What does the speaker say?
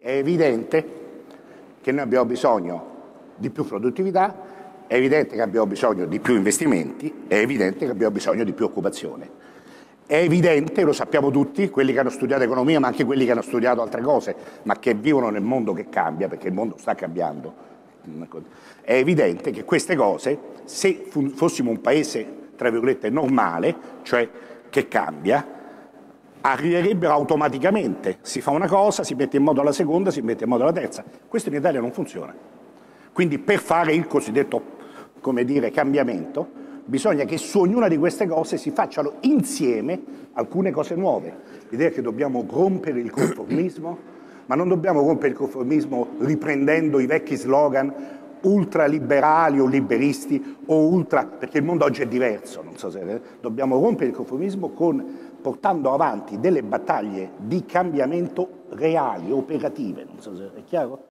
È evidente che noi abbiamo bisogno di più produttività, è evidente che abbiamo bisogno di più investimenti, è evidente che abbiamo bisogno di più occupazione. È evidente, lo sappiamo tutti, quelli che hanno studiato economia, ma anche quelli che hanno studiato altre cose, ma che vivono nel mondo che cambia, perché il mondo sta cambiando. È evidente che queste cose, se fossimo un paese, tra virgolette, normale, cioè che cambia, arriverebbero automaticamente. Si fa una cosa, si mette in moto la seconda, si mette in moto la terza. Questo in Italia non funziona. Quindi per fare il cosiddetto, come dire, cambiamento, bisogna che su ognuna di queste cose si facciano insieme alcune cose nuove. L'idea è che dobbiamo rompere il conformismo, ma non dobbiamo rompere il conformismo riprendendo i vecchi slogan ultraliberali o liberisti o ultra, perché il mondo oggi è diverso, non so se dobbiamo rompere il conformismo portando avanti delle battaglie di cambiamento reali, operative, non so se è chiaro?